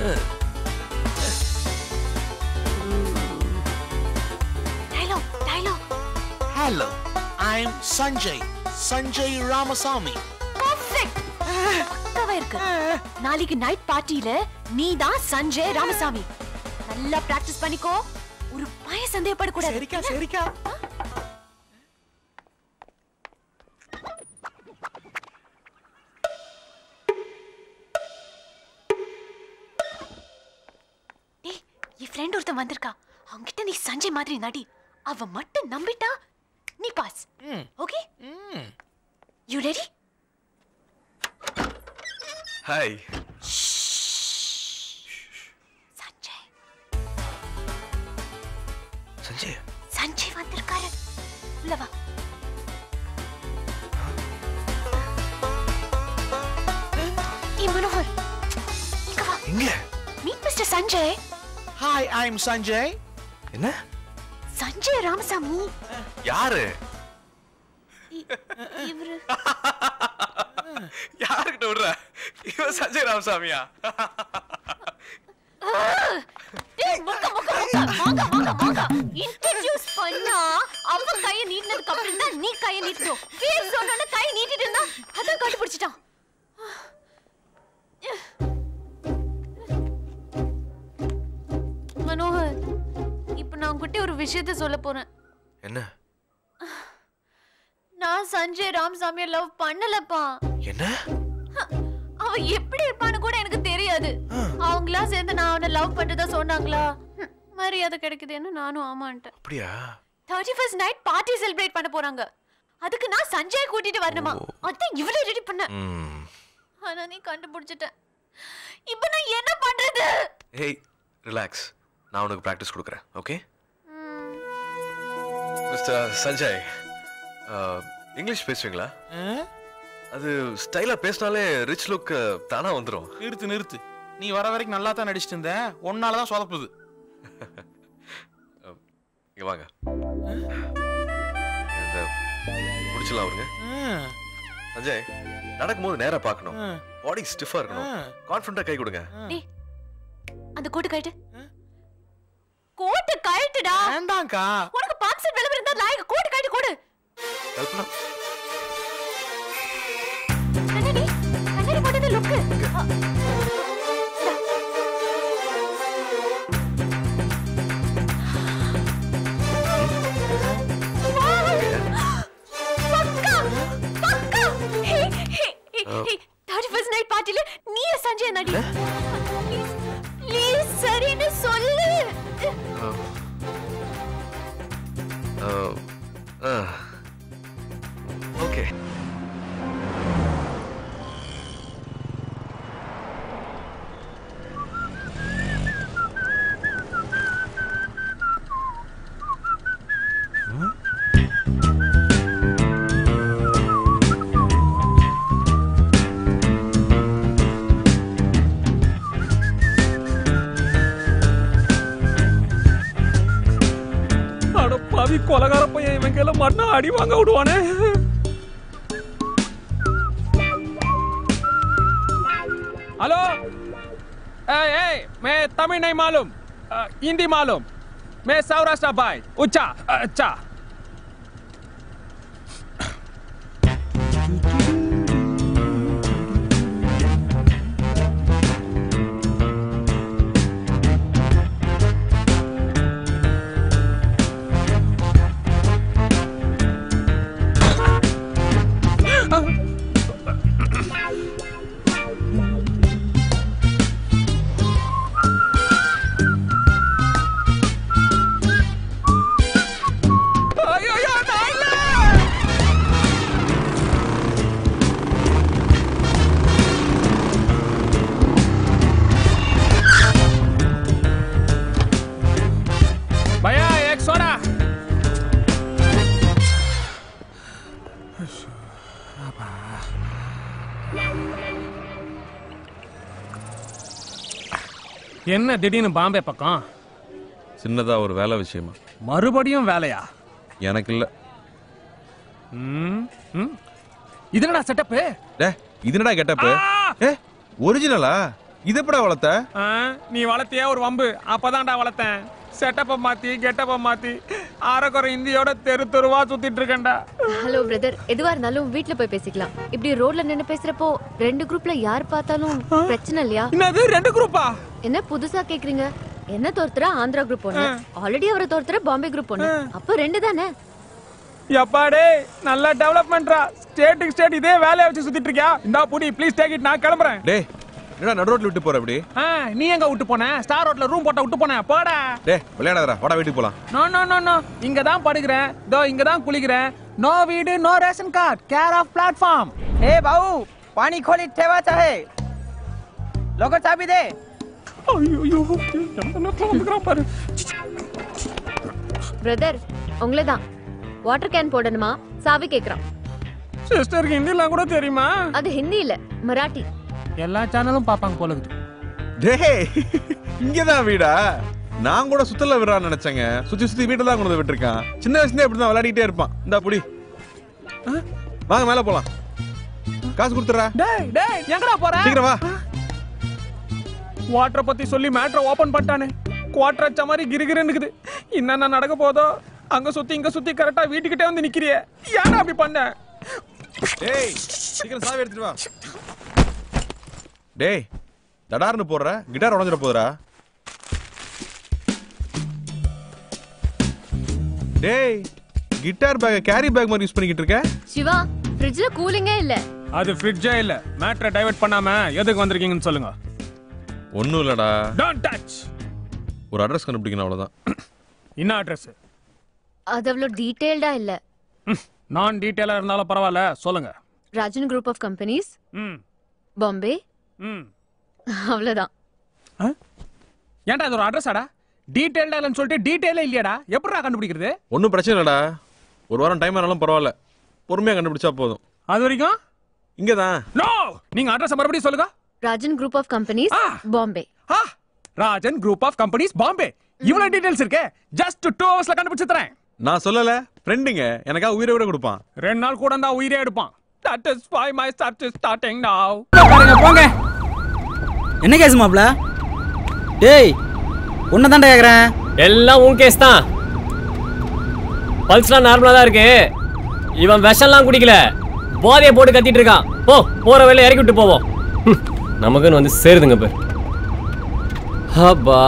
Hello, I'm Sanjay. Sanjay Ramasamy. Perfect. பக்கவா இருக்கு. நாளைக்கு night பார்ட்டில நீ தான் சஞ்சய் ராமசாமி. நல்லா பிராக்டீஸ் பண்ணிக்கோ. ஒரு பய சந்தேகப்பட கூடாது. சரிக்கா. டேய், என் ஃப்ரெண்ட் ஒருத்தன் வந்திருக்கா. அவங்கிட்ட நீ சஞ்சய் மாதிரி நடி. அவ மட்டும் நம்பிட்டா நீ pass. Okay? You ready? Hi. Sanjay வந்திருக்காரு. உள்ள வா. மனோகர், இங்க வா. எங்க? Meet Mr. Sanjay. Hi, I'm Sanjay. என்ன? சஞ்சய் ராமசாமி. யாரு? இவரு. யாருக்கிட்ட விடுற? இவன் சஞ்சய் ராமசாமியா? டேய் வாங்க. இன்ட்ரோ듀ஸ் பண்ணா அவ கைய நீட்டினதுக்கு அப்புறம் தான் நீ கைய நீட்டணும். பேர் சொன்னோனே கைய நீட்டிட்டு இருந்தா அத கண்டுபிடிச்சிட்டான். மனோகர், இப்போ நான் உன்கிட்ட ஒரு விஷயத்தை சொல்ல போறேன். என்ன? நான் சஞ்சய் ராமசாமியை லவ் பண்ணலப்பா. என்ன? அவன் எப்படி இருப்பான்னு கூட எனக்கு தெரியாது. அவங்களா சேர்ந்து நான் அவனை லவ் பண்றதா சொன்னாங்களா? மரியாதை கிடைக்குதுன்னு நானும் ஆமான்ட்டேன். அப்படியா? 31st நைட் பார்ட்டி செலிப்ரேட் பண்ண போறாங்க. அதுக்கு நான் சஞ்சய் கூட்டிட்டு வரணுமா? அதான் இவளே ரெடி பண்ண. ஆனா நீ கண்டுபிடிச்சிட்ட. இப்போ நான் என்ன பண்றது? ஏய், ரிலாக்ஸ். நான் உனக்கு பிராக்டிஸ் கொடுக்கறேன். ஓகே? மிஸ்டர் சஞ்சய், இங்கிலீஷ் பேசுவீங்களா? அது ஸ்டைலா பேசினாலே ரிச் லுக் தானா வந்துரும். நிறுத்து. நீ வர வரைக்கும் நல்லா தான் நடிச்சிட்டு இருந்த. ஒன்னால தான் சொதப்புது. இங்க வாங்க. இந்த முடிச்சலாம் அவருங்க. சஞ்சய், நடக்கும்போது நேரா பார்க்கணும். பாடி ஸ்டிஃபா இருக்கணும். கான்ஃபிடென்ட்டா கை கொடுங்க. டேய், அந்த கோட் கழட்டு. கோட் கழட்டுடா. வேண்டாம்க்கா. உனக்கு பாக்ஸ் விளம்பரம் இருந்தா லாய்க்கு கோட் கழட்டு கொடு. கல்பனா, கண்ணாடி போட்டது லுக்கு. நீ சஞ்சய் நடி. ப்ளீஸ் சரின்னு சொல்லு. ஓகே. பாவி கொலகார பையன் இவன் கையில மாட்டினா அடி வாங்க விடுவானே. हेलो ए मैं तमिल नहीं मालूम, हिंदी मालूम, मैं सौराष्ट्र भाई उच्चा अच्छा. என்ன திடீர்னு பாம்பே பக்கம்? சின்னதா ஒரு வேலை விஷயமா. மறுபடியும் வேலையா? எனக்கு இல்ல. இது என்னடா செட்டப்? டே, இது என்னடா கெட்டப்? ஒரிஜினலா? இது எப்படா வளர்த்த? நீ வளர்த்தியே ஒரு வம்பு. அப்பதான்டா வளர்த்தேன். செட்டப்ப மாத்தி கெட்டப்ப மாத்தி அரைக்குறை இந்தியோட தெரு தெருவா சுத்திட்டு இருக்கேன்டா. ஹலோ பிரதர், எதுவா இருந்தாலும் வீட்ல போய் பேசிக்கலாம். இப்படி ரோட்ல நின்னு பேசுறப்போ ரெண்டு குரூப்ல யார் பார்த்தாலும் பிரச்சனை இல்லையா? என்னது 2 குரூப்பா? என்ன புதுசா கேக்குறீங்க? என்ன தோர்த்துற ஆந்திரா குரூப் ஒண்ணு, ஆல்ரெடி அவரை தோர்த்துற பாம்பே குரூப் ஒண்ணு, அப்ப 2 தானே? எப்பாடே நல்ல டெவலப்மெண்ட்ரா. ஸ்டேட்டுக்கு ஸ்டேட் இதே வேலையை வச்சு சுத்திட்டு இருக்கியா? இந்தா புடி ப்ளீஸ் டேக் இட். நான் கிளம்புறேன். டேய் என்னடா நடு ரோட்ல விட்டு போற அப்படி? நீ எங்க விட்டு போன? ஸ்டார் ரோட்ல ரூம் போட்ட விட்டு போன. போடா. டேய் விளையாடாதடா, வாடா வீட்டுக்கு போலாம். நோ நோ நோ நோ, இங்க தான் படுக்கிறேன், தோ இங்க தான் குளிக்கிறேன். நோ வீடு no ration card, care of platform. ए भाऊ पानी खोली ठेवायचं आहे, लवकर चाबी दे. ஐயோ என்ன வந்துக்கறா பாரு. பிரதர், உங்களே தான். வாட்டர் கேன் போடணுமா? சாவி கேக்குறான். சிஸ்டருக்கு ஹிந்திலாம் கூட தெரியுமா? அது ஹிந்தி இல்ல, மராட்டி. எல்லா சேனலும் பாப்பாங்க போல இருக்கு. டேய் இங்கதான் வீடா? நான் கூட சுத்தல விடுறான்னு நினைச்சேங்க. சுத்தி வீட்டுல தான் கொண்டு விட்டுருக்கான். சின்ன வயசுல இப்படிதான் விளையாடிட்டே இருப்பான். இந்தா புடி. வாங்க மேல போலாம். காசு கொடுத்துறா. டேய் டேய் எங்கடா போற? சீக்கிரம் வா. வாட்டர் பத்தி சொல்லி மேட்டரை ஓபன் பண்ணிட்டானே. குவாட்டர் அச்ச மாதிரி கிரிகிரின்னு இருக்குது. என்னென்ன நடக்க போதோ? அங்க சுத்தி இங்க சுத்தி கரெக்டா வீட்டுக்கிட்டே வந்து நிக்கிறியே. ஏன்டா அப்படி பண்ண? டேய் சீக்கிரம் சாவி எடுத்துட்டு வா. டேய் தடார்னு போடுற, கிட்டார் உடைஞ்சிட போதுடா. டேய் கிட்டார் பேக் கேரி பேக் மாதிரி யூஸ் பண்ணிக்கிட்டு இருக்க. சிவா, ஃப்ரிட்ஜ்ல கூலிங்கே இல்ல. அது ஃப்ரிட்ஜே இல்ல. மேட்டரை டைவர்ட் பண்ணாம எதுக்கு வந்திருக்கீங்கன்னு சொல்லுங்க. ஒண்ணும் இல்லடா. Don't touch. ஒரு அட்ரஸ் கண்டுபிடிக்கணும் அவ்வளவுதான். என்ன அட்ரஸ்? அது அவ்வளவு டீடைல்டா இல்ல. நான் டீடைலா இருந்தாலும் பரவாயில்ல, சொல்லுங்க. Rajan group of companies, Bombay. அவ்வளவுதான். ஏன்டா இது ஒரு அட்ரஸாடா? டீடைல்டா இல்லன்னு சொல்லிட்டு டீடைலே இல்லையாடா? எப்படிடா கண்டுபிடிக்கிறது? ஒன்னும் பிரச்சனை இல்லடா. ஒரு வாரம் டைம் ஆனாலும் பரவாயில்ல, பொறுமையா கண்டுபிடிச்சா போதும். அது வரைக்கும் இங்கதான். நோ, நீங்க அட்ரஸ் மறுபடியும் சொல்லுங்க. Rajan group of companies, Bombay. Rajan group of companies, Bombay. இவ்வளவு டீடைல்ஸ் இருக்கு. ஜஸ்ட் 2 hours கண்டுபிடிச்சு தரேன். நான் சொல்லல, ஃப்ரெண்டுங்க எனக்கா உயிரை விட கொடுப்பான். 2 நாள் கூட இருந்தா உயிரே எடுப்பான். That is why my search is starting now. போங்க. என்ன கேஸ் மாப்ள? டேய் உன்ன தான்டா கேக்குறேன். எல்லாம் உன் கேஸ் தான். பல்ஸ்லாம் நார்மலா தான் இருக்கு. இவன் விஷம்லாம் குடிக்கல, போதையை போட்டு கத்திட்டு இருக்கான். போற வேலை இறக்கி விட்டு போவோம். நமக்குன்னு வந்து சேருதுங்க பேர். அப்பா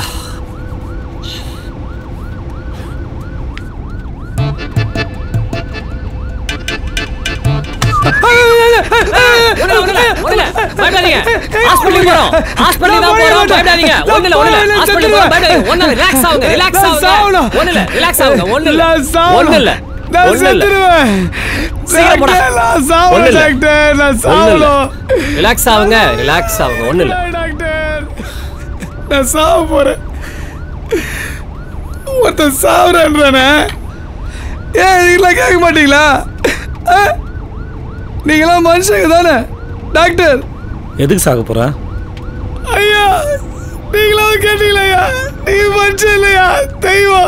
கேட்க மாட்டீங்களா? நீங்களாம் மனுஷங்க தானே டாக்டர்? எதுக்கு சாக போற? ஐயா நீங்களாம் கேட்டீங்களா? நீங்க மனுஷன் இல்லையா? தெய்வம்.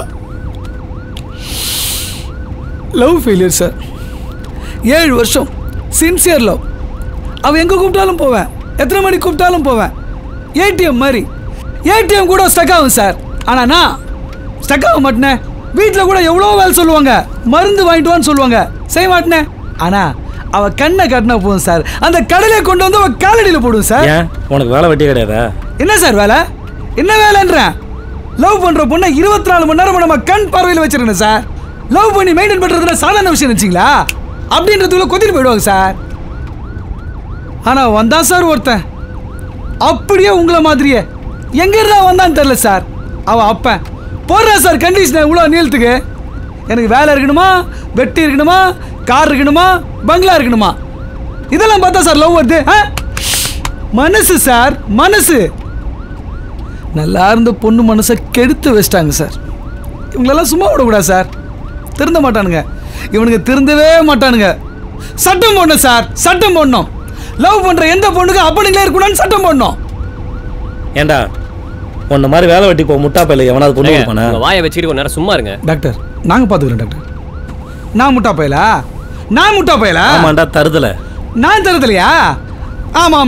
Love failure sir. 7 வருஷம் சின்சியர் லவ். அவன் எங்கே கூப்பிட்டாலும் போவேன், எத்தனை மணிக்கு கூப்பிட்டாலும் போவேன். ஏடிஎம் மாதிரி. ஏடிஎம் கூட ஸ்டக் ஆகும் சார். ஆனால் நான் ஸ்டக் ஆக மாட்டேனே. வீட்டில் கூட எவ்வளோ வேலை சொல்லுவாங்க, மருந்து வாங்கிட்டு வான்னு சொல்லுவாங்க, செய்ய மாட்டேனே. ஆனால் அவ கண்ணை கட்டினா போதும் சார், அந்த கடலை கொண்டு வந்து அவ காலடியில் போடுவோம் சார். ஏன் உனக்கு வேலை வெட்டி கிடையாதா? என்ன சார் வேலை? என்ன வேலைன்றேன்? லவ் பண்ற பொண்ணை 24 மணி நேரம் நம்ம கண் பார்வையில் வச்சிருக்கேன் சார். லவ் பண்ணி மெயின்டைன் பண்றதுல சாதாரண விஷயம் நினைச்சிங்களா? அப்படின்றதுக்குள்ள கொத்திட்டு போயிடுவாங்க சார். ஆனா வந்தா சார் ஒருத்தன், அப்படியே உங்களை மாதிரியே எங்க இருந்தா வந்தான்னு தெரியல சார். அவ அப்ப போடுறா சார் கண்டிஷன் இவ்வளோ நீளத்துக்கு. எனக்கு வேலை இருக்கணுமா, வெட்டி இருக்கணுமா, கார் இருக்கணுமா, பங்களா இருக்கணுமா, இதெல்லாம் பார்த்தா சார் லவ் வருது. மனசு சார், மனசு. நல்லா இருந்த பொண்ணு மனசை கெடுத்து வச்சிட்டாங்க சார். இவங்களெல்லாம் சும்மா விடக்கூடாது சார். திருந்த மாட்டானுங்க இவனுங்க, திருந்தவே மாட்டானுங்க. சட்டம் போடணும் சார், சட்டம் போடணும். லவ் பண்ற எந்த பொண்ணுக்கு அப்படிங்களே இருக்கணும்னு சட்டம் போடணும். ஏண்டா உன்ன மாதிரி வேலை வெட்டி போ முட்டா பையில எவனாவது பொண்ணு கொடுப்பானா? வாயை வச்சுக்கிட்டு கொஞ்ச நேரம் சும்மா இருங்க. டாக்டர் நாங்க பாத்துக்கிறோம் டாக்டர். நான் முட்டா பையலா? நான் முட்டா பையலா? ஆமாண்டா தருதல. நான் தருதலையா? ஆமா ஆமா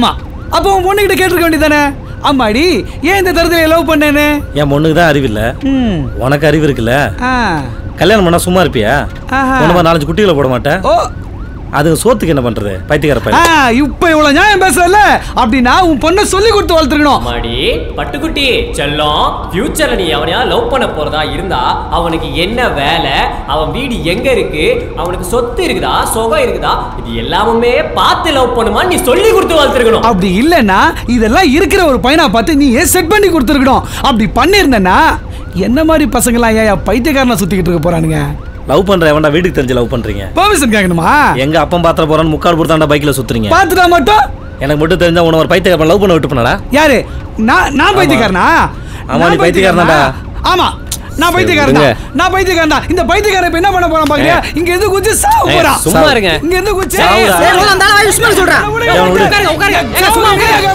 அப்போ உன் பொண்ணுகிட்ட கேட்டிருக்க வேண்டியதானே, அம்மாடி ஏன் இந்த தரத்துல லவ் பண்ணேன்னு? என் பொண்ணுக்கு தான் அறிவு இல்ல, உனக்கு அறிவு இருக்குல்ல. கல்யாணம் பண்ணா சும்மா இருப்பியா? உனமா 4 குட்டிகளை போட மாட்டேன். ஓ, அது சோத்துக்கு என்ன பண்றது பைத்தியக்கார பையன். இப்ப இவ்வளவு நியாயம் பேசல அப்படின்னா உன் பொண்ணை சொல்லி கொடுத்து வளர்த்துக்கணும். மாடி பட்டுக்குட்டி செல்லம், ஃபியூச்சர்ல நீ அவனையா லவ் பண்ண போறதா இருந்தா அவனுக்கு என்ன வேலை, அவன் வீடு எங்க இருக்கு, அவனுக்கு சொத்து இருக்குதா சொகம் இருக்குதா, இது எல்லாமே பார்த்து லவ் பண்ணுமா நீ சொல்லி கொடுத்து வளர்த்துக்கணும். அப்படி இல்லன்னா இதெல்லாம் இருக்கிற ஒரு பையனா பார்த்து நீ செட் பண்ணி கொடுத்துருக்கணும். அப்படி பண்ணிருந்தனா என்ன மாதிரி பசங்களாம் ஏன் பைத்தியக்காரனா சுத்திக்கிட்டு இருக்க போறானுங்க? லவ் பண்ற எவன்டா வீட்டுக்கு தெரிஞ்சு லவ் பண்றீங்க? பெர்மிஷன் கேட்கணுமா? எங்க அப்பன் பாத்திர போறான்னு முக்கால் போடுதாண்டா பைக்ல சுத்துறீங்க. பாத்துட்டா மட்டும் எனக்கு மட்டும் தெரிஞ்சா உன ஒரு பைத்தியக்காரன் லவ் பண்ண விட்டு போனடா. யாரு? நான் பைத்தியக்காரனா? ஆமா நீ பைத்தியக்காரன்டா. ஆமா நான் பைத்தியக்காரன் தான். நான் பைத்தியக்காரன் தான். இந்த பைத்தியக்காரன் இப்ப என்ன பண்ண போறான் பாக்கறியா? இங்க இருந்து குச்சி சாவ போறான். சும்மா இருங்க. இங்க இருந்து குச்சி நான் அந்த ஆளை உஸ்மான் சொல்றேன். உட்காருங்க. எங்க சும்மா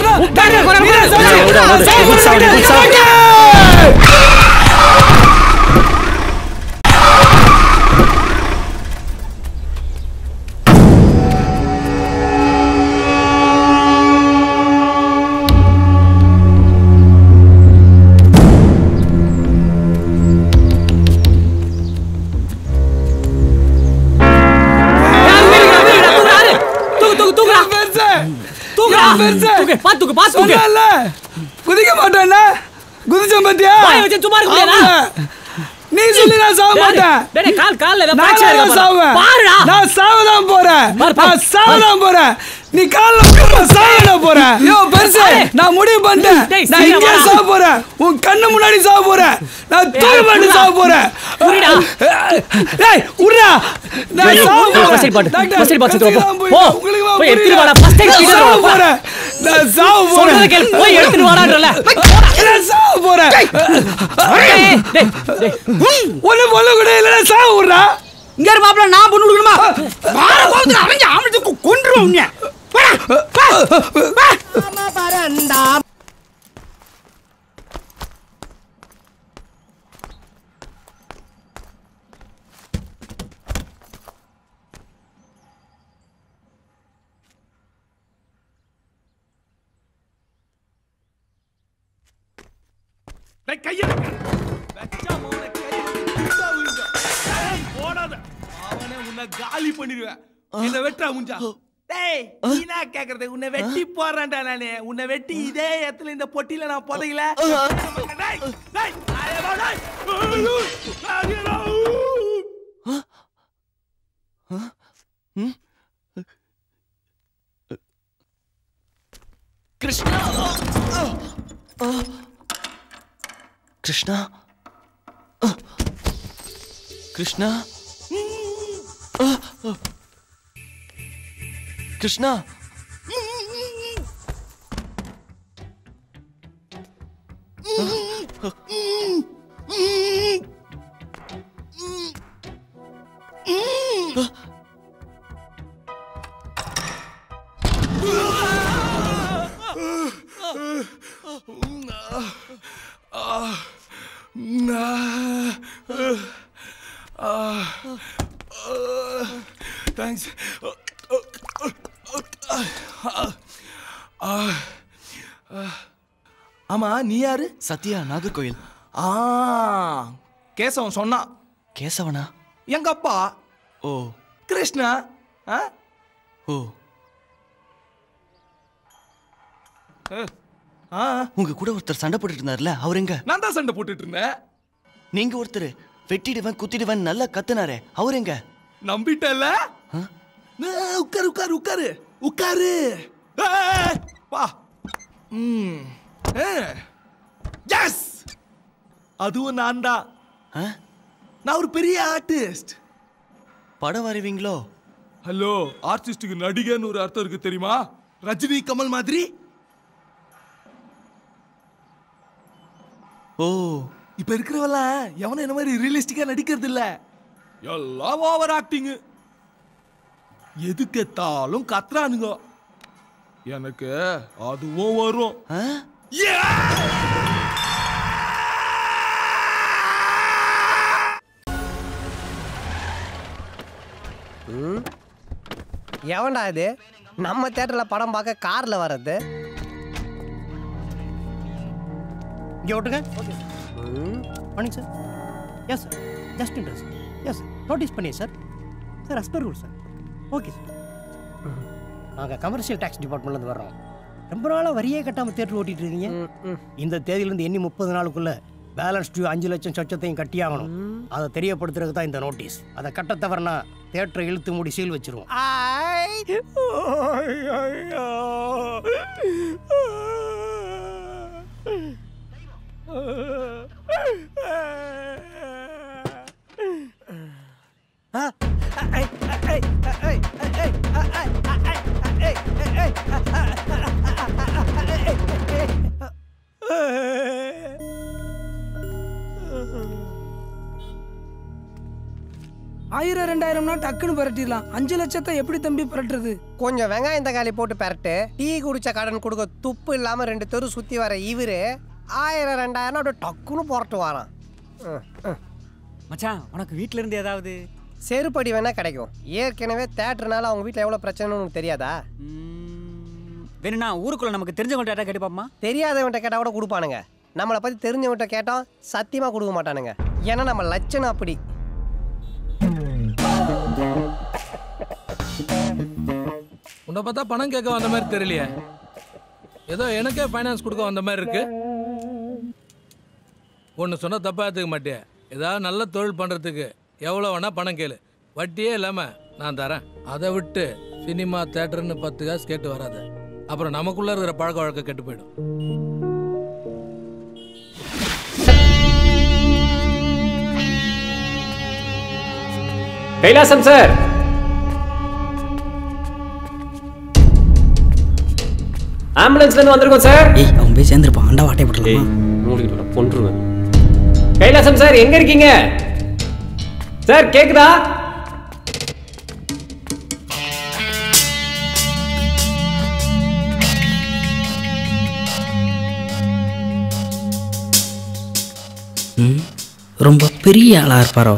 உட்காருங்க. குதிக்க மாட்டேன். குதிச்ச பாத்தியா? நீ சொல்லி நான் சாவ மாட்டேன். நான் சாவதான் போறேன். நீ கால்ல சாவ போறேன். யோ பெருசு, நான் முடிவு பண்ணிட்டேன். நான் இங்க சாவ போறேன். உன் கண்ணு முன்னாடி சாவ போறேன். நான் தூள் பண்ணி சாவ போறேன். டேய் உர்ரா. நான் சாவ போறேன். போய் எடுத்து வாடா. ஃபர்ஸ்ட் டைம் சாவ போறேன். நான் சாவ போறேன். போய் எடுத்து வாடான்றல. நான் சாவ போறேன். ஒண்ணு பொண்ணு கூட இல்ல, சாவ உர்ரா. இங்க இரு மாப்ள, நான் பொண்ணு கொடுக்கணுமா? வார போறது அவஞ்ச அவனுக்கு கொன்றுவோம் உன்னை. மாமா பரண்டா. டேய் கைய வெச்சா மோனே கைய குத்தா விழுங்க. ஓடாத. அவனே உன்னை காலி பண்ணிடுவேன். என்ன வெட்டா முஞ்சா. டேய் நீனா கேக்குறது, உன்னை வெட்டி போறேன்டா நானே. உன்னை வெட்டி இதே இடத்துல இந்த பொட்டில நான் போடல. டேய் டேய் ஐயோ டேய். கிருஷ்ணா கிருஷ்ணா கிருஷ்ணா கிருஷ்ணா Thanks. ஆமா நீ யாரு? சத்யா, நாகர்கோயில். கேசவன் சொன்னா. கேசவனா? எங்க அப்பா. ஓ. கிருஷ்ணா. ஓ. உங்க கூட ஒருத்தர் சண்டை போட்டுட்டு இருந்தார்ல, அவர் எங்க? நான் தான் சண்டை போட்டுட்டு இருந்தேன். நீங்க ஒருத்தர் வெட்டிடுவேன் குத்திடுவேன் நல்லா கத்துனாரே, அவர் எங்க? நம்பிட்டல. உட்காரு உட்காரு உட்காரு உட்காரு. வா. எஸ், அதுவும் நான் தான். நான் ஒரு பெரிய ஆர்டிஸ்ட். படம் வரைவீங்களோ? ஹலோ, ஆர்டிஸ்டுக்கு நடிகன்னு ஒரு அர்த்தம் இருக்கு தெரியுமா? ரஜினி கமல் மாதிரி. ஓ. இப்ப இருக்கிறவள எவனும் என்ன மாதிரி ரியலிஸ்டிக்கா நடிக்கிறது இல்ல. எல்லாம் ஓவர் ஆக்டிங். எதுக்கெத்தாலும் கத்துறானுங்க. எனக்கு அதுவும் வரும். எவன்டா இது நம்ம தியேட்டர்ல படம் பார்க்க கார்ல வர்றது? இங்கே ஓட்டுங்க. Okay sir. Morning sir. Yes sir. Just interest. Yes sir. Notice பண்ணியே sir. Sir as per rule sir. Okay sir. நாங்கள் கமர்ஷியல் டேக்ஸ் டிபார்ட்மெண்ட்லேருந்து வர்றோம். ரொம்ப நாளாக வரியே கட்டாமல் தேட்டர் ஓட்டிகிட்டு இருக்கீங்க. இந்த தேதியிலேருந்து எண்ணி 30 நாளுக்குள்ளே பேலன்ஸ் டியூ 5 லட்சம் சொச்சத்தையும் கட்டியாகணும். அதை தெரியப்படுத்துறதுக்கு தான் இந்த நோட்டீஸ். அதை கட்ட தவறுனா தேட்டரை இழுத்து மூடி சீல் வச்சிருவோம். ஆயிரம் 2000 டக்குன்னு பரட்டிடலாம். 5 லட்சத்தை எப்படி தம்பி பரட்டுறது? கொஞ்சம் வெங்காயம் தக்காளி போட்டு பரட்டு. டீ குடிச்ச கடன் கொடுக்க துப்பு இல்லாம 2 தெரு சுத்தி வர இவரு 1000 2000 அப்படியே டக்குன்னு போட்டு வரான். மச்சான் உனக்கு வீட்ல இருந்து ஏதாவது செருப்படி வேணா கிடைக்கும். ஏற்கனவே தேட்டர்னால அவங்க வீட்டில் எவ்வளோ பிரச்சனைன்னு உனக்கு தெரியாதா? வேணும்னா ஊருக்குள்ள நமக்கு தெரிஞ்சவங்கள்ட்ட கேட்டு பாப்போமா? தெரியாதவன்ட்ட கேட்டால் கூட கொடுப்பானுங்க. நம்மளை பற்றி தெரிஞ்சவன்ட்ட கேட்டோம் சத்தியமாக கொடுக்க மாட்டானுங்க. ஏன்னா நம்ம லட்சணம் அப்படி. உன்னை பார்த்தா பணம் கேட்க வந்த மாதிரி தெரியலையே. ஏதோ எனக்கே ஃபைனான்ஸ் கொடுக்க வந்த மாதிரி இருக்கு. ஒன்று சொன்னால் தப்பா எடுத்துக்க மாட்டேன். ஏதாவது நல்ல தொழில் பண்ணுறதுக்கு எவ்வளோ வேணா பணம் கேளு, வட்டியே இல்லாமல் நான் தரேன். அதை விட்டு சினிமா தேட்டர்னு 10 காசு கேட்டு வராத. அப்புறம் நமக்குள்ள இருக்கிற பழக்க வழக்கம் கெட்டு போயிடும். கைலாசம் சார், ஆம்புலன்ஸ்ல இருந்து வந்திருக்கோம் சார். ஏய் அவன் போய் சேர்ந்துருப்பான். அண்டா வாட்டை போட்டுருக்கேன். மூடிட்டு கொன்றுவேன். கைலாசம் சார் எங்க இருக்கீங்க சார்? கேக்குதா? ரொம்ப பெரிய ஆளா இருப்பாரோ?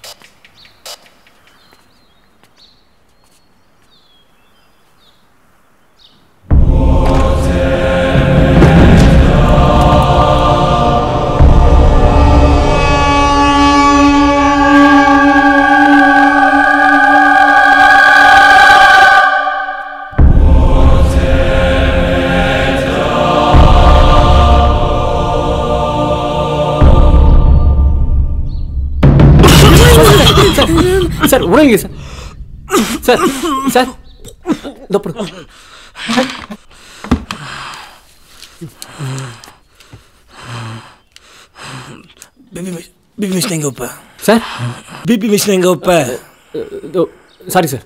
சார் உணவுங்க sir. Sir sir BP machine எங்கே வைப்ப சார்? பிபி மிஷின் எங்கே வைப்ப? Sorry sir.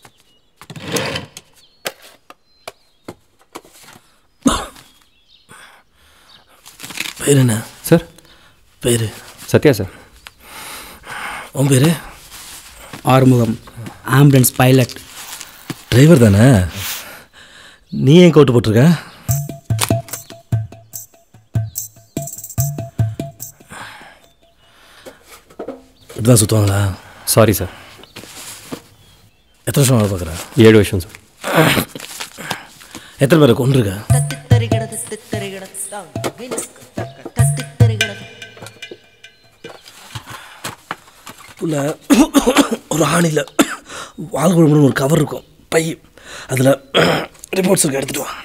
பேர் என்ன சார்? பேர் சத்யா சார். உன் பேர்? Arumugam, ambulance pilot. டிரைவர் தானே? நீ ஏன் கோட்டு போட்டிருக்க? இப்படிதான் சுற்றுவாங்களா? Sorry sir. எத்தனை வருஷம் வேலை பார்க்குறேன்? 7 வருஷம் சார். எத்தனை பேரை கொண்டிருக்க? உள்ள ஒரு ஆணியில் வால் குழம்புன்னு ஒரு கவர் இருக்கும், பை. அதில் ரிப்போர்ட்ஸ் இருக்கு, எடுத்துகிட்டு வா.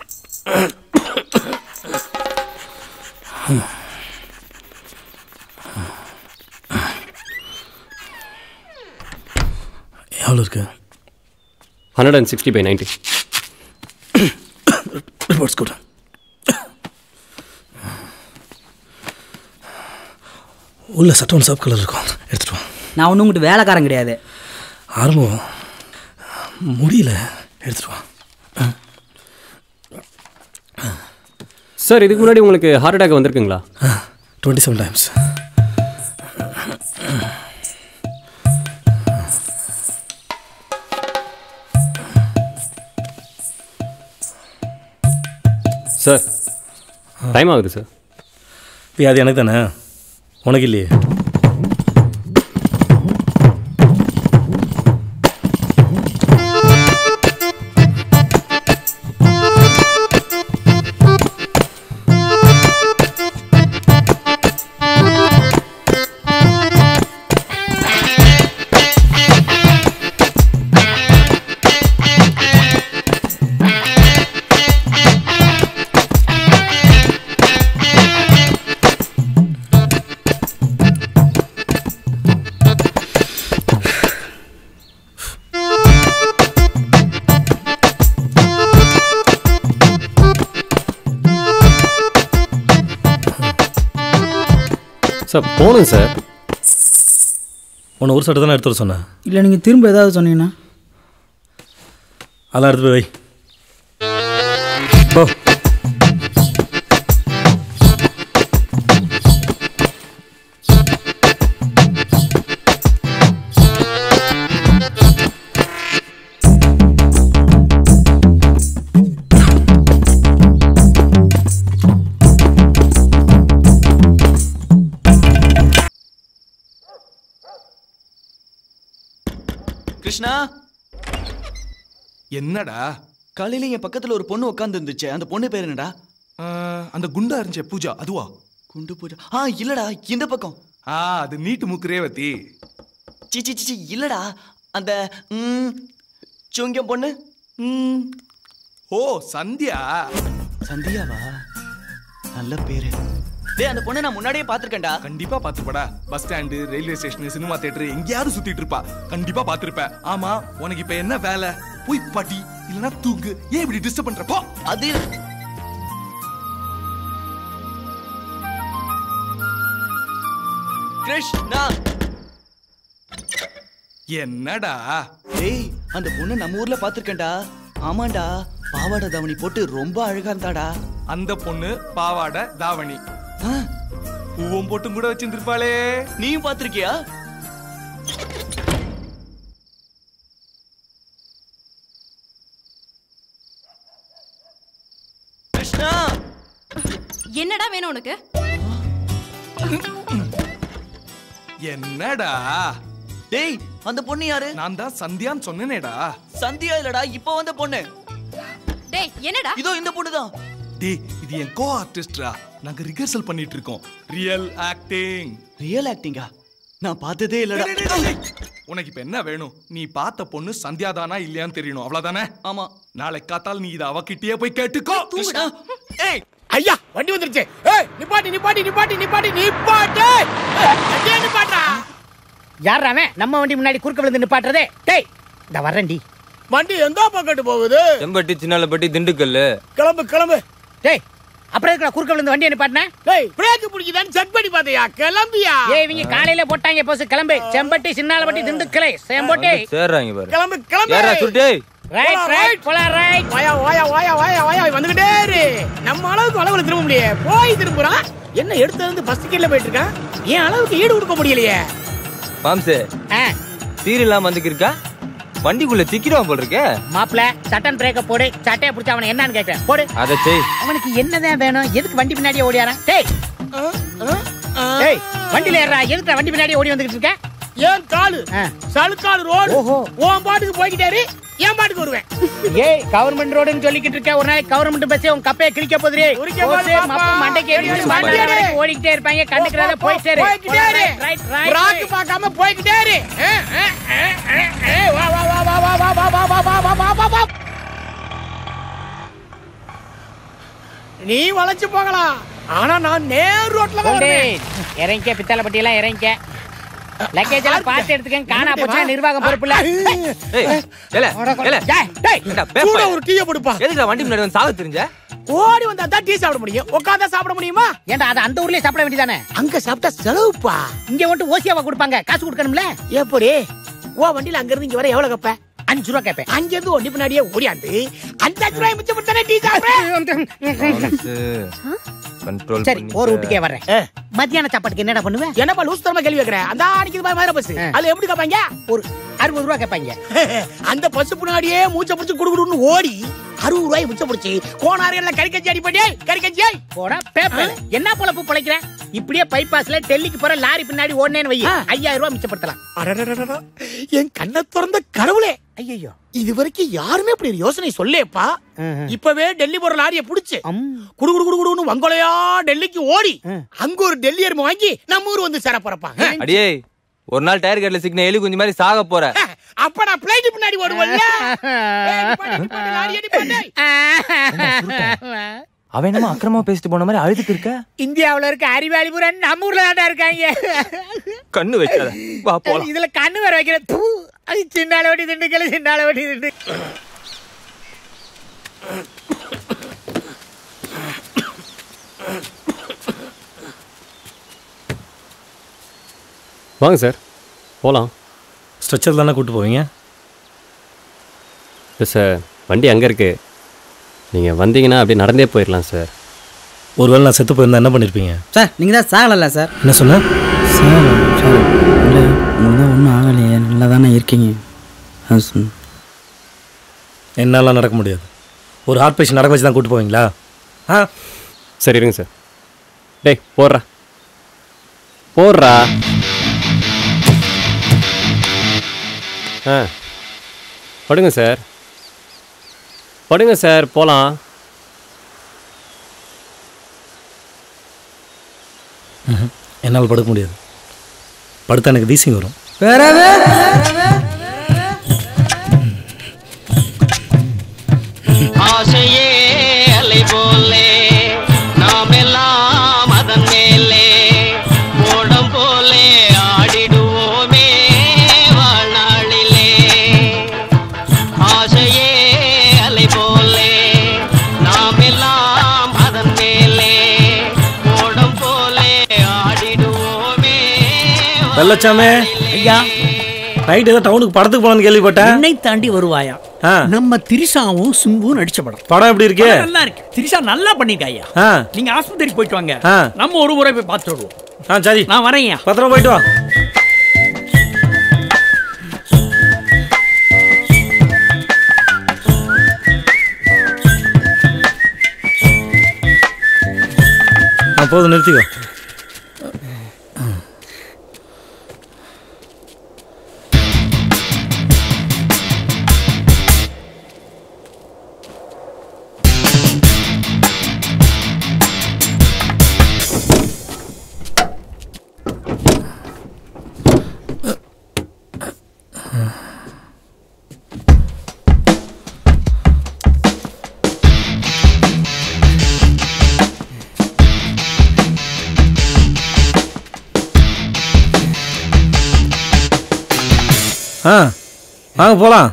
எவ்வளோ இருக்கு? 160/90. ரிப்போர்ட்ஸ் கூட உள்ள சட்டம் சாப் கலர் இருக்கும், எடுத்துகிட்டு வா. நான் ஒன்றும் உங்கள்கிட்ட வேலைக்காரன் கிடையாது. ஆரம்பம் முடியல, எடுத்துகிட்டு வா. சார் இதுக்கு முன்னாடி உங்களுக்கு ஹார்ட் அட்டாக் வந்திருக்குங்களா? 27 times. சார் டைம் ஆகுது சார். அது எனக்கு தானே, உனக்கு இல்லையே. சார் போகணும் சார். உன்னை ஒரு சட்டை தானே எடுத்து வர சொன்னேன். இல்லை நீங்கள் திரும்ப ஏதாவது சொன்னீங்கன்னா அதெல்லாம் எடுத்து போய் வை. போ. கிருஷ்ணா, என்னடா காலையில என் பக்கத்துல ஒரு பொண்ணு உட்கார்ந்து இருந்துச்சு. அந்த பொண்ணு பேர் என்னடா? அந்த குண்டா இருந்துச்சே பூஜா, அதுவா? குண்டு பூஜா? இல்லடா, இந்த பக்கம். அது நீட்டு மூக்கு ரேவதி. சிச்சி சிச்சி இல்லடா, அந்த சுங்கம் பொண்ணு. ஓ சந்தியா. சந்தியாவா? நல்ல பேரு. டேய், அந்த பொண்ணை நான் முன்னாடியே பாத்துர்க்கேன்டா. கண்டிப்பா பாத்துருப்படா. Bus stand, railway station, cinema theatre எங்கயாவது சுத்திட்டு இருப்பா. கண்டிப்பா பாத்துருப்ப. ஆமா, உனக்கு இப்ப என்ன வேலை? போய் படி, இல்லனா தூங்கு. ஏன் இப்படி டிஸ்டர்ப் பண்ற? போ. அது கிருஷ்ணா. என்னடா? டேய், அந்த பொண்ணு நம்ம ஊர்ல பாத்துர்க்கேன்டா. ஆமாண்டா, பாவாடை தாவணி போட்டு ரொம்ப அழகா இருந்தாடா. அந்த பொண்ணு பாவாடை தாவணி பூவும் போட்டும் கூட வச்சிருப்பாளே. நீயும் பாத்திருக்கியா? கிருஷ்ணா, என்னடா வேணும் உனக்கு? என்னடா? டேய், அந்த பொண்ணு யாரு? நான் தான் சந்தியான்னு சொன்னேனேடா. சந்தியா இல்லடா, இப்போ வந்த பொண்ணு. டேய், என்னடா? இதோ இந்த பொண்ணு தான். டேய், இது என் கோ ஆர்டிஸ்ட்ரா. நாங்க ரிஹர்சல் பண்ணிட்டு இருக்கோம். Real acting. ரியல் ஆக்டிங்கா? நான் பார்த்ததே இல்லடா. உனக்கு இப்ப என்ன வேணும்? நீ பார்த்த பொண்ணு சந்தியா தானா இல்லையான்னு தெரியணும், அவ்வளவுதானே? ஆமா. நாளைக்கு காத்தால் நீ இத அவகிட்டயே போய் கேட்டுக்கோ. தூங்குடா. ஏய் ஐயா, வண்டி வந்துருச்சு. ஏய் நிப்பாட்டி நிப்பாட்டி நிப்பாட்டி நிப்பாட்டி நிப்பாட்டு. வண்டியை நிப்பாட்றா. யார் அவன் நம்ம வண்டி முன்னாடி குறுக்க விழுந்து நிப்பாட்டுறதே? டேய், இந்த வரேன்டி. வண்டி எந்த பக்கத்து போகுது? செம்பட்டி, சின்னாலப்பட்டி, திண்டுக்கல். கிளம்பு கிளம்பு. டேய், அப்புறம் எதுக்குடா குறுக்க விழுந்து வண்டியை நிப்பாட்டின? டேய், பிரேக் பிடிக்குதான்னு செக் பண்ணி பாத்தியா? கிளம்பியா? ஏய், இவங்க காலையில போட்டாங்க போஸ். கிளம்பு. செம்பட்டி, சின்னாலப்பட்டி, திண்டுக்கல். செம்பட்டி சேர்றாங்க பாரு. கிளம்பு கிளம்பு. யாரா சுட்டே? ரைட் ரைட் போலாம். ரைட். வாயா வாயா வாயா வாயா வாயா வந்துகிட்டே இரு. நம்ம அளவுக்கு அளவுல திரும்ப முடியே. போய் திரும்புறான். என்ன எடுத்து வந்து பஸ் டிக்கெட்ல போயிட்டு இருக்கான். ஏன் அளவுக்கு ஈடு கொடுக்க முடியலையே. மாம்சே, சீரியல்லாம் வந்துக்கிருக்கா? வண்டிக்குள்ள சிக்கிடுவான் போல் இருக்கே. மாப்ள, சட்டன் பிரேக்க போடு. சட்டையை பிடிச்ச அவனை என்னன்னு கேட்கிறேன். போடு. அதை செய். அவனுக்கு என்னதான் வேணும்? எதுக்கு வண்டி பின்னாடியே ஓடியாரன்? டேய் டேய், வண்டியில ஏறா. எதுக்கு வண்டி பின்னாடியே ஓடி வந்துகிட்டு இருக்க? ஏன் காலு சலுக்காடு ரோடு. உன் பாட்டுக்கு போய்கிட்டாரு, ஏன் பாட்டுக்கு வருவேன். ஏய், கவர்மெண்ட் ரோடுன்னு சொல்லிக்கிட்டு இருக்க. ஒரு நாளைக்கு கவர்மெண்ட் பஸ் உன் கப்பையை கிழிக்க போதுரே. மண்டைக்கு ஓடிக்கிட்டே இருப்பாங்க. கண்டுக்கிறத போயிட்டே ராக்கு பார்க்காம போய்கிட்டே இரு. வா வா வா வா வா வா வா வா வா வா வா வா வா. நீ வளைச்சு போகலாம், ஆனா நான் நேர் ரோட்ல வரேன். இறங்கிக்க, பித்தளை பட்டி எல்லாம் இறங்கிக்க. லக்கேஜ் எல்லாம் பார்த்து எடுத்துக்கங்க. காணா போச்சா நிர்வாகம் பொறுப்பு இல்ல. ஒரு டீயை போடுப்பா. எதுக்கு வண்டி முன்னாடி வந்து சாக தெரிஞ்ச? ஓடி வந்தா தான் டீ சாப்பிட முடியும். உட்கார்ந்தா சாப்பிட முடியுமா? ஏன்டா, அது அந்த ஊர்லயே சாப்பிட வேண்டியதானே? அங்க சாப்பிட்டா செலவுப்பா. இங்க வந்துட்டு ஓசியாவா கொடுப்பாங்க, காசு கொடுக்கணும்ல. எப்படி ஓ வண்டியில அங்க இருந்து இங்க வர எவ்வளவு கேப்ப? 5 ரூபா கேப்பேன். அங்க இருந்து ஒண்டி பின்னாடியே ஓடியாந்து 5 ரூபாய் மிச்சம் பண்ணானே டீ சாப்பிடுறேன். கண்ட்ரோல் சரி, ஒரு வீட்டுக்கே வரேன். மத்தியான சாப்பாட்டுக்கு என்னடா பண்ணுவேன்? என்னப்பா லூஸ் தரமா கேள்வி கேக்குறேன். அந்த அடிக்குது பாய் மதுரை பஸ். அதுல எப்படி கேட்பாங்க? ஒரு 60 ரூபா கேட்பாங்க. அந்த பஸ் பின்னாடியே மூச்சை பிடிச்சு குடுகுடுன்னு ஓடி 60 ரூபாய் மிச்சம் பிடிச்சி கோனாரி எல்லாம் கறிக்கஞ்சி அடிப்படி கறிக்கஞ்சி போடா பேப்பர். என்ன பொழப்பு பிழைக்கிறேன்? இப்படியே பைபாஸ்ல டெல்லிக்கு போற லாரி பின்னாடி ஓடுனேன்னு வை, 5000 ரூபாய் மிச்சப்படுத்தலாம். என் கண்ணை திறந்த கடவுளே. ஐயோ, இது வரைக்கும் யாருமே இப்படி யோசனை சொல்லேப்பா. இப்பவே டெல்லி போற லாரியை புடிச்சு குடு குடு குடு குடுன்னு வங்கோலையா டெல்லிக்கு ஓடி அங்க ஒரு டெல்லி எருமை வாங்கி நம்ம ஊர் வந்து சேர போறப்பா. அடியே, ஒரு நாள் டயர் கட்ல சிக்ன எலி குஞ்சு மாதிரி சாக போற. அப்ப நான் பிளைட் பின்னாடி ஓடுவல்ல. அவன் என்னமா அக்கிரமா பேசிட்டு போன மாதிரி அழுதுக்கு இருக்க? இந்தியாவுல இருக்க அறிவாளி பூரா நம்ம ஊர்ல தான் இருக்காங்க. கண்ணு வைக்காத, வா போலாம். இதுல கண்ணு வர வைக்கிற. அது சின்னால வட்டி திண்டுக்கல, சின்னால வட்டி திண்டு. வாங்க சார் போகலாம். ஸ்ட்ரெச்சர் தானே கூப்பிட்டு போவீங்க? இல்லை சார், வண்டி அங்கே இருக்குது. நீங்கள் வந்தீங்கன்னா அப்படியே நடந்தே போயிடலாம் சார். ஒருவேளை நான் செத்து போயிருந்தா என்ன பண்ணியிருப்பீங்க? சார் நீங்கள் தான் சாகலல்ல சார்? என்ன சொன்ன? சார் சார் இல்லை உங்களுக்கு ஒன்றும் ஆகலையே, நல்லா தானே இருக்கீங்க. என்னாலாம் நடக்க முடியாது. ஒரு ஹார்ட் பேஷண்ட் நடக்க வச்சு தான் கூப்பிட்டு போவீங்களா? சரி இருங்க சார். டேய் போடுறா போடுறா. படுங்க சார் படுங்க சார், போகலாம். என்னால் படுக்க முடியாது. படுத்தா எனக்கு வீசிங் வரும். ஆசையே அலை போலே நாம் எல்லாம் அதன் மேலே ஓடம் போலே ஆடிடுவோமே வாழ்நாளிலே. ஆசையே அலை போலே நாம் எல்லாம் அதன் மேலே ஓடம் போலே ஆடிடுவோமே. வெள்ளச்சாமே ஐயா, நைட் ஏதோ டவுனுக்கு படத்துக்கு போகணும்னு கேள்விப்பட்டேன். என்னை தாண்டி வருவாயா? நம்ம திரிசாவும் சிம்புவும் நடிச்ச படம். படம் எப்படி இருக்கு? நல்லா இருக்கு. திரிசா நல்லா பண்ணிருக்கா ஐயா. நீங்க ஆஸ்பத்திரிக்கு போயிட்டு வாங்க, நம்ம ஒரு முறை போய் பார்த்து வருவோம். சரி நான் வரேன். பத்திரமா போயிட்டு வா. போதும், நிறுத்திக்கோ. வாங்க போலாம்.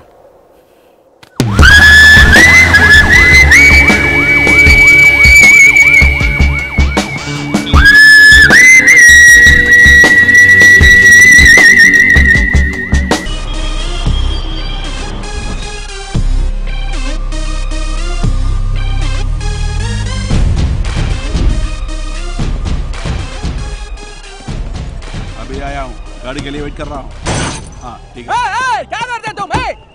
अभी आया हूँ, गाड़ी के लिए वेट कर रहा हूँ. हाँ ठीक है. क्या करते तुम?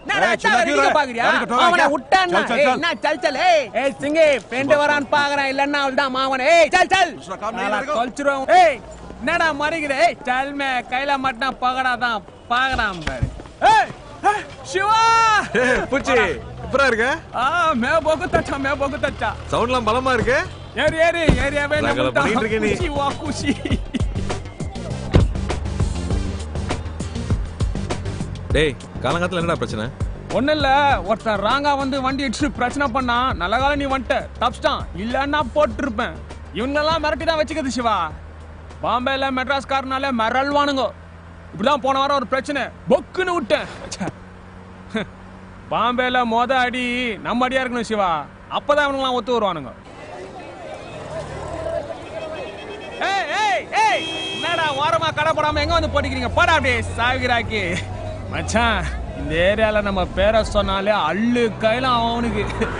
அவனை விட்டான்னா என்ன चल चल. ஏய் சிங்கே ஃப்ரெண்ட் வரான் பாக்குறேன், இல்லன்னா அவள்தான் மாவனே. ஏய் चल चल தொல்ச்சிரோம். ஏய் என்னடா மறிக்கிற? ஏய் चल மே கையில மட்டும் பகடா தான் பாக்குறான் பாரு. ஏய் சிவா பூச்சி எப்பரா இருக்க? मैं बहुत अच्छा. சவுண்ட்லாம் பலமா இருக்கு. ஏரியாவே நம்ம பண்ணிட்டு இருக்கே நீ. சிவா குஷி. டேய் காலங்காத்துல என்னடா பிரச்சனை? ஒன்னும் இல்ல, ஒருத்தன் ராங்கா வந்து வண்டி இடிச்சு பிரச்சனை பண்ணா. நல்ல காலம் நீ வந்துட்ட, தப்பிச்சிட்டான். இல்லன்னா போட்டுருப்பேன். இவங்களெல்லாம் மிரட்டி தான் வச்சுக்கிறது சிவா. பாம்பேல மெட்ராஸ் காரனால மிரள்வானுங்க. இப்படிதான் போன வாரம் ஒரு பிரச்சனை, பொக்குன்னு விட்டேன். பாம்பேல மொத அடி நம்ம அடியா இருக்கணும் சிவா, அப்பதான் இவனுங்களாம் ஒத்து வருவானுங்க. என்னடா வாரமா கடை போடாம எங்க வந்து போட்டிக்கிறீங்க? போடா அப்படியே சாவிராக்கி. மச்சான், இந்த ஏரியால நம்ம பேரை சொன்னாலே அள்ளு கையில அவனுக்கு.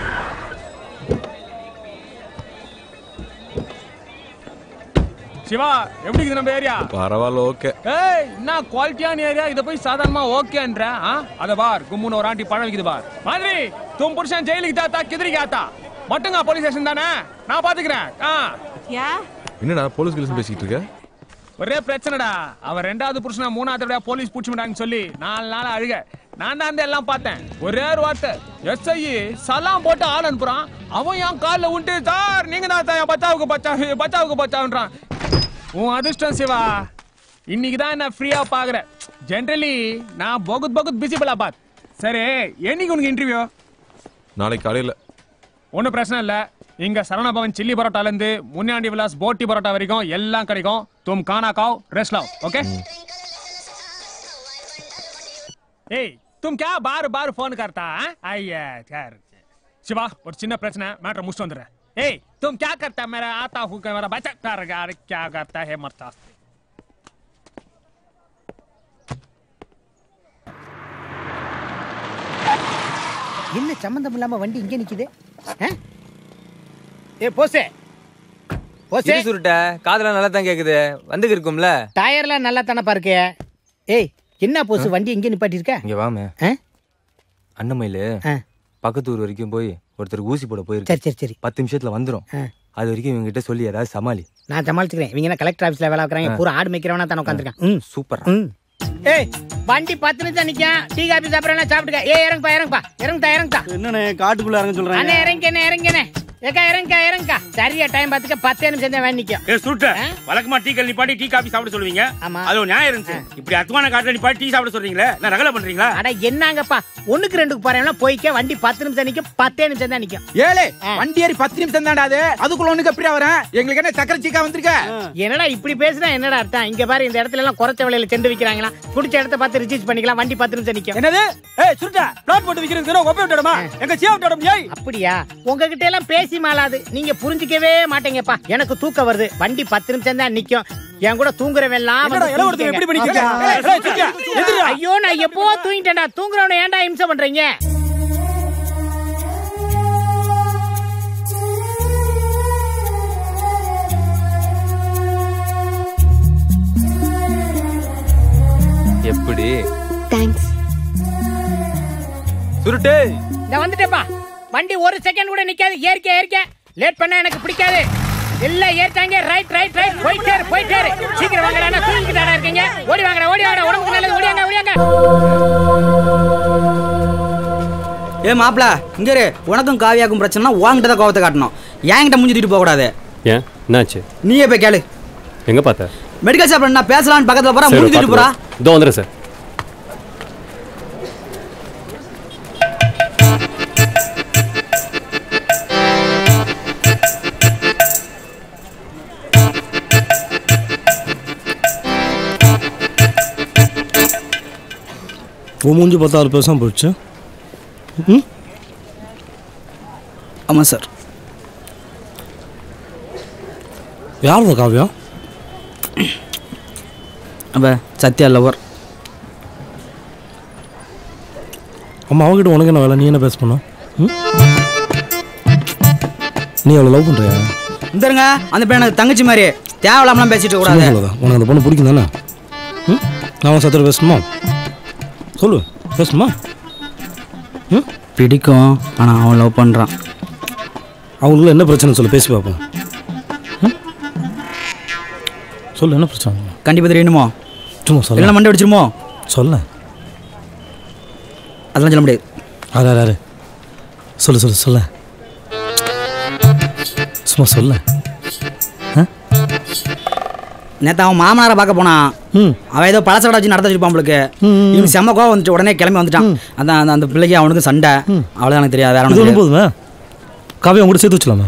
சிவா எப்படி இருக்குது நம்ம ஏரியா? பரவாயில்ல, ஓகே. ஏய் என்ன குவாலிட்டியான ஏரியா, இத போய் சாதாரணமா ஓகேன்ற? அத பார், கும்முன்னு ஒரு ஆண்டி பழம் விக்குது பார். மாதிரி தும் புருஷன் ஜெயிலுக்கு தாத்தா கிதிரிக்கு ஆத்தா மட்டுங்க போலீஸ் ஸ்டேஷன் தானே, நான் பாத்துக்கிறேன். என்னடா போலீஸ் கிலீஸ் பேசிட்டு இருக்க? ஒரே பிரச்சனைடா. அவன் ரெண்டாவது புருஷனா மூணாவது விட போலீஸ் பூச்சிட்டான்னு சொல்லி 4 நாள் அழுக. நான் தான் எல்லாம் பார்த்தேன். ஒரே ஒரு வார்த்தை, எஸ்ஐ சலாம் போட்டு ஆள் அனுப்புறான். அவன் என் காலில் உண்டு, சார் நீங்க தான் பச்சாவுக்கு பச்சாவுன்றான். உன் அதிர்ஷ்டம் சிவா, இன்னைக்கு தான் என்ன ஃப்ரீயா பாக்குறேன். ஜென்ரலி நான் बहुत பிஸி பலா பாத். சரி, என்னைக்கு உனக்கு இன்டர்வியூ? நாளைக்கு காலையில. ஒன்றும் பிரச்சனை இல்லை. இங்க சரணபவன் சில்லி பரோட்டால இருந்து முன்னாடி விலாஸ் போட்டி பரோட்டா வரைக்கும் எல்லாம் கிடைக்கும். तुम खाना खाओ, रेस्ट लाओ, ओके? ஏய் तुम क्या बार बार फोन करता है? आइए यार शिवा, ஒரு சின்ன பிரச்சனை, மேட்டர் முடிச்சு வந்துறேன். ஏய் तुम क्या करता है? मेरा आता हूं कि मेरा बच्चा क्या करता है मरता. என்ன சம்பந்தம் இல்லாம வண்டி இங்கே நிக்குது? ஏ போசே போசே சுருட்ட காதெல்லாம் நல்லா தான் கேக்குது. வந்துக்கு இருக்கும்ல. டயர்லாம் நல்லா தானே பாருக்கு. ஏய் என்ன போசு வண்டி எங்கே நிப்பாட்டி இருக்க? இங்க வாமே. அண்ணமயில பக்கத்து ஊர் வரைக்கும் போய் ஒருத்தர் ஊசி போட போயிருக்கு. சரி சரி சரி 10 நிமிஷத்துல வந்துரும். அது வரைக்கும் இவங்க கிட்ட சொல்லி ஏதாவது சமாளி. நான் சமாளிச்சுக்கிறேன். இவங்க என்ன கலெக்டர் ஆபீஸ்ல வேலை பார்க்கறாங்க. பூரா ஆடு மேய்க்கிறவனா தான உட்கார்ந்திருக்கான். சூப்பர். ஏய் வண்டி 10 நிமிஷம் நிக்கும். டீ காபி சாப்பிடறேன்னா சாப்பிடுங்க. ஏய் இறங்குப்பா. இறங்குடா. என்னண்ணே காட்டுக்குள்ள இறங்க சொல்றேன். அண்ணே இறங்குனே. ஏக்கா இறங்கா. சரியா டைம் பார்த்துக்க 10 நிமிஷம் தான் நிக்கும். ஏ சுருட்ட வழக்கமா டீ கல் நிப்பாட்டி டீ காபி சாப்பிட சொல்லுவீங்க. அது ஒரு நியாயம் இருந்துச்சு. இப்படி அத்துவான காட்டுல நிப்பாட்டி டீ சாப்பிட சொல்றீங்களே, நான் ரகல பண்றீங்களா? அட என்னங்கப்பா 1க்கு 2க்கு போறேன்னா போய்க்க. வண்டி 10 நிமிஷம் நிக்கும். 10 நிமிஷம் தான் நிக்கும். ஏலே வண்டி ஏறி 10 நிமிஷம் தான்டா அது. அதுக்குள்ள ஒண்ணுக்கு எப்படி வரேன்? எங்களுக்கு என்ன சக்கரை சீக்கா வந்திருக்க? என்னடா இப்படி பேசுனா என்னடா அர்த்தம்? இங்க பாரு இந்த இடத்துல எல்லாம் குறைச்ச விலையில செண்டு விக்கிறாங்களா. குடிச்ச இடத்த பார்த்து ரிஜிஸ்டர் பண்ணிக்கலாம். வண்டி 10 நிமிஷம் நிக்கும். என்னது? ஏய் சுருட்ட பிளாட் போட்டு விக்கிறதுக்கு ஒப்பே விட்டடமா? எங்க சேவ் விட்டடம் ஏய். அப்படியா? உங்ககிட்ட எல்லாம் பேசி மாளாது. நீங்க புரிஞ்சிக்கவே மாட்டீங்கப்பா. எனக்கு தூக்கம் வருது. வண்டி 10 நிமிஷம் தான் நிக்கும். என் கூட தூங்குறவெல்லாம் எப்படி பண்ணிக்க? ஐயோ நான் எப்போ தூங்கிட்டேன்டா. தூங்குறவனை ஏன்டா இம்சை பண்றீங்க? எப்படி? தேங்க்ஸ். சுருட்டே நான் வந்துட்டேப்பா. வண்டி 1 செகண்ட் கூட நிக்காது. ஏறிக்க. லேட் பண்ணா எனக்கு பிடிக்காது. இல்ல ஏறிட்டாங்க. ரைட் போயிட்டே சீக்கிரம் வாங்கடா. நான் தூங்கிட்டாடா இருக்கீங்க. ஓடி வாங்கடா. உடம்புக்கு நல்லது. ஓடியாங்க. ஏ மாப்ள இங்க இரு. உனக்கும் காவியாக்கும் பிரச்சனைனா உன்கிட்ட தான் கோவத்தை காட்டணும். என்கிட்ட மூஞ்சி தூக்கிட்டு போக கூடாது. ஏன் என்னாச்சு? நீயே போய் கேளு. எங்க பார்த்த? மெடிக்கல் ஷாப்ல நான் பேசலாம்னு பக்கத்துல போறா. மூஞ்சி தூக்கிட்டு போறா. இதோ வந்துறேன் சார். மூஞ்சி பார்த்தா 6 பேசம் போச்சு. ஆமாம் சார். யார் தான் காவியா? அப்போ சத்யா லவர். அம்மா அவகிட்ட உனக்கு என்ன வேலை? நீ என்ன பேச பண்ண? நீ அவளை லவ் பண்ணுறியா? இந்தருங்க அந்த பையன் எனக்கு தங்கச்சி மாதிரி. தேவையில்லாமலாம் பேசிட்டு கூடாது. உனக்கு அந்த பொண்ணு பிடிக்கும் தானே? நான் சத்திர பேசணுமா? சொல்லு பேசுமா? பிடிக்கும். ஆனால் அவன் லவ் பண்ணுறான். அவங்களுக்குள்ள என்ன பிரச்சனை சொல்லு, பேசி பார்ப்போம். சொல்லு என்ன பிரச்சனை? கண்டிப்பாக தெரியணுமோ? சும்மா சொல்ல. என்ன மண்டை அடிச்சிருமோ? சொல்ல. அதெல்லாம் சொல்ல முடியாது. யாரு சொல்ல சும்மா சொல்ல. நேற்று அவன் மாமனாரை பார்க்க போனான். அவன் ஏதோ பழசக்கடை வச்சு நடத்த வச்சிருப்பான். அவளுக்கு இவன் செம்ம கோவம் வந்துட்டு உடனே கிளம்பி வந்துட்டான். அதான் அந்த பிள்ளைக்கு அவனுக்கு சண்டை. அவ்வளோ எனக்கு தெரியாது. வேற ஒன்றும் போதுமே. காவியம் கூட சேர்த்து வச்சலாமா?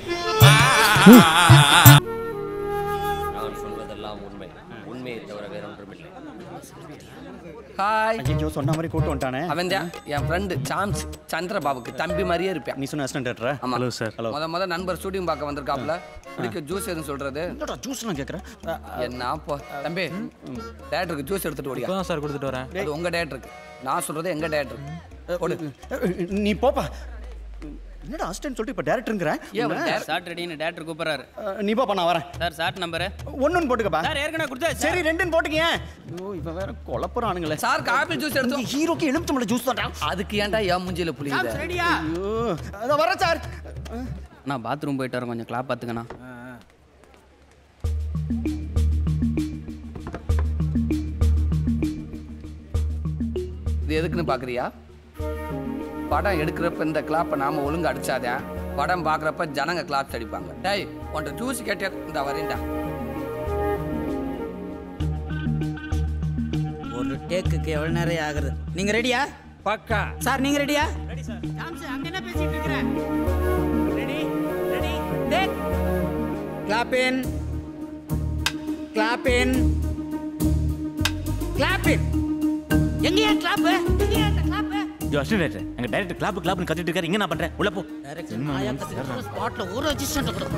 ஹாய். ஐயோ சொன்ன மாதிரி கூட்டு வந்துட்டானே. அவன் தான் என் ஃப்ரெண்டு சாம்ஸ். சந்திரபாபுக்கு தம்பி மாதிரியே இருப்பேன். நீ சொன்ன அசிஸ்டன்ட் டேரக்டரா? Hello sir. முத நண்பர் ஷூட்டிங் பார்க்க வந்திருக்காப்ல. குடிக்க ஜூஸ் எதுவும் சொல்றது? என்னடா ஜூஸ் நான் கேக்குறேன். என்ன போ தம்பி, டேரக்டருக்கு ஜூஸ் எடுத்துட்டு ஓடியா. இப்போதான் சார் கொடுத்துட்டு வரேன். அது உங்க டேரக்டருக்கு. நான் சொல்றது எங்க டேரக்டருக்கு. ஓடு. நீ போப்பா. என்னடா அசிஸ்டன்ட் சொல்லிட்டு இப்ப டேரக்டர்ங்கற? சாட் ரெடின்னு டேரக்டர் கூப்பிடுறாரு. நீ போப்பா நான் வரேன். சார் சாட் நம்பர் 1 போட்டுக்கப்பா. சார் ஏற்கனவே கொடுத்தா. சரி 2 போட்டுக்கங்க. ஐயோ இவன் வேற குழப்பறானுங்களே. சார் காபி ஜூஸ் எடுத்து. ஹீரோக்கு எலுமிச்சம்பழ ஜூஸ் தான்டா. அதுக்கு ஏன்டா யா மூஞ்சில புளியுது? ரெடியா? ஐயோ அத வர சார். நான் பாத்ரூம் போயிட்டு வரேன். கொஞ்சம் கிளாப் பாத்துக்கண்ணா. இது எதுக்குன்னு பாக்குறியா? படம் எடுக்கிறப்ப இந்த கிளாப்பை நாம ஒழுங்கு அடிச்சாதே படம் பாக்குறப்ப ஜனங்க கிளாப்ஸ் அடிப்பாங்க. டேய் உன்ட்ட ஜூஸ் கேட்டே இந்த வரேன்டா. ஒரு டேக்குக்கு எவ்வளவு நேரம் ஆகுது? நீங்க ரெடியா? பக்கா. சார் நீங்க ரெடியா? Ready sir. சாம்ஸ் அங்க என்ன பேசிட்டு இருக்கற? Ready take. Clap in. எங்கயா கிளாப்? அசிஸ்டன்ட் எங்க டைரக்டர் கிளாப்னு கத்திட்டு இருக்காரு. இங்க நான் பண்றேன். உள்ள போ. டைரக்டர் நாயா கத்திட்டு ஸ்பாட்ல ஒரு அசிஸ்டன்ட் கூட.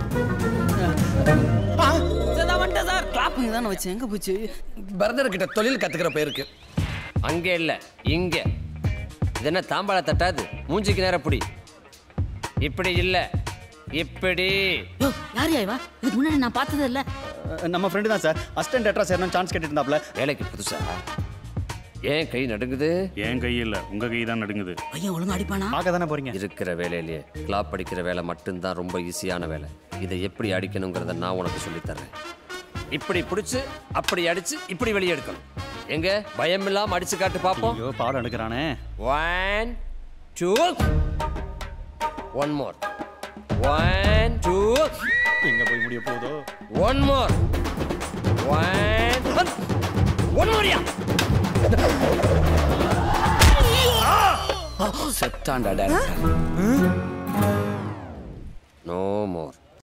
சதா வண்ட சார் கிளாப்ங்க தான வச்சு எங்க போச்சு? பிரதர் கிட்ட தொழில் கத்துக்கிற பேருக்கு. அங்க இல்ல இங்க. இது என்ன தாம்பாள தட்டாது, மூஞ்சிக்கு நேரம் புடி. இப்படி இல்ல, இப்படி. யார் இவன்? இதுக்கு முன்னாடி நான் பார்த்ததே இல்ல. நம்ம ஃப்ரெண்டு தான் சார். அசிஸ்டன்ட் டேரக்டரா சேரணும் சான்ஸ் கேட்டுட்டு இருந்தாப்ல. வேலைக்கு புதுசா? ஏன் கை நடுங்குது? என் கை இல்ல, உங்க கை தான் நடுங்குது. பையன் ஒழுங்கா அடிப்பானா? பார்க்க தானே போறீங்க. இருக்கிற வேலையிலேயே கிளாப் அடிக்கிற வேலை மட்டும்தான் ரொம்ப ஈஸியான வேலை. இதை எப்படி அடிக்கணுங்கிறத நான் உனக்கு சொல்லித் தர்றேன். இப்படி பிடிச்சு அப்படி அடிச்சு இப்படி வெளியே எடுக்கணும். எங்க பயம் இல்லாம அடிச்சு காட்டு பாப்போம். ஐயோ பாடம் எடுக்கிறானே. 1 2 1 more 1 2 எங்க போய் முடிய போதோ. 1 more 1 more. செத்தாண்டா டைரக்டர். நோ மோர்.